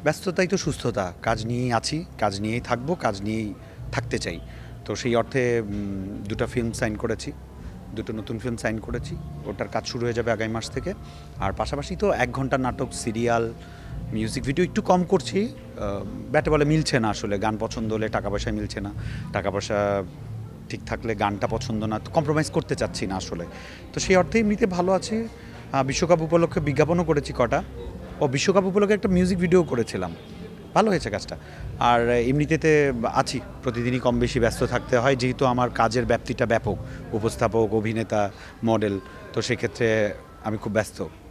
ব্যস্ততাই তো সুস্থতা। কাজ নিয়েই আছি, কাজ নিয়েই থাকবো, কাজ নিয়েই থাকতে চাই। তো সেই অর্থে ২টা ফিল্ম সাইন করেছি। ২টো নতুন ফিল্ম সাইন করেছি। ওটার কাজ শুরু হয়ে যাবে আগামী মাস থেকে। আর পাশাপাশি তো ১ ঘন্টার নাটক, সিরিয়াল, মিউজিক ভিডিও একটু কম করছি। ব্যাটে বলে মিলছে না আসলে। গান পছন্দ হলে টাকা পয়সায় মিলছে না। টাকা পয়সা ঠিক থাকলে গানটা পছন্দ না, তো কম্প্রোমাইজ করতে চাচ্ছি না আসলে। তো সেই অর্থে এমনিতে ভালো আছি। বিশ্বকাপ উপলক্ষে বিজ্ঞাপনও করেছি কটা। বিশ্বকাপ উপলক্ষে একটা মিউজিক ভিডিও করেছিলাম। ভালো হয়েছে কাজটা। আর এমনিতেতে আছি, প্রতিদিনই কম বেশি ব্যস্ত থাকতে হয়, যেহেতু আমার কাজের ব্যাপ্তিটা ব্যাপক। উপস্থাপক, অভিনেতা, মডেল। তো সেক্ষেত্রে আমি খুব ব্যস্ত।